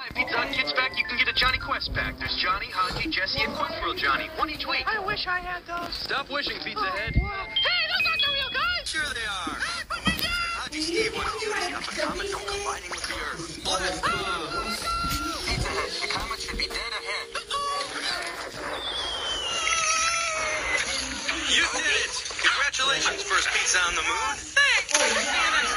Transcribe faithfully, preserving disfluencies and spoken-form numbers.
buy a Pizza Hut Kids pack, you can get a Johnny Quest pack. There's Johnny, Haji, Jesse, and Quest World Johnny. One each week. I wish I had those. Stop wishing, Pizza Head. Oh, hey, those aren't the real guys. Sure they are. Haji Steve wants to stop a comet from colliding with the Earth. Pizza Head, the comet should be dead ahead. You did it! Congratulations, first pizza on the moon. Thanks!